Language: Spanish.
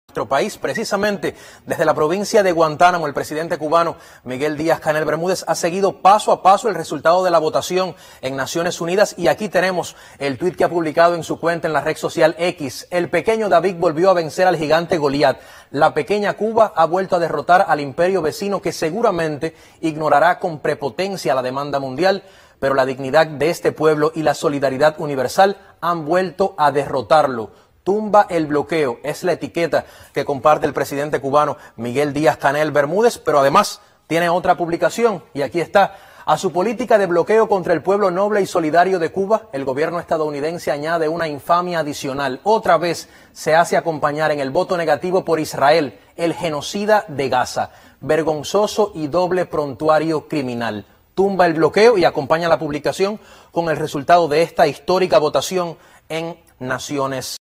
Nuestro país, precisamente desde la provincia de Guantánamo, el presidente cubano Miguel Díaz-Canel Bermúdez ha seguido paso a paso el resultado de la votación en Naciones Unidas y aquí tenemos el tuit que ha publicado en su cuenta en la red social X. El pequeño David volvió a vencer al gigante Goliat. La pequeña Cuba ha vuelto a derrotar al imperio vecino que seguramente ignorará con prepotencia la demanda mundial, pero la dignidad de este pueblo y la solidaridad universal han vuelto a derrotarlo. Tumba el bloqueo, es la etiqueta que comparte el presidente cubano Miguel Díaz-Canel Bermúdez, pero además tiene otra publicación y aquí está. A su política de bloqueo contra el pueblo noble y solidario de Cuba, el gobierno estadounidense añade una infamia adicional. Otra vez se hace acompañar en el voto negativo por Israel, el genocida de Gaza. Vergonzoso y doble prontuario criminal. Tumba el bloqueo y acompaña la publicación con el resultado de esta histórica votación en Naciones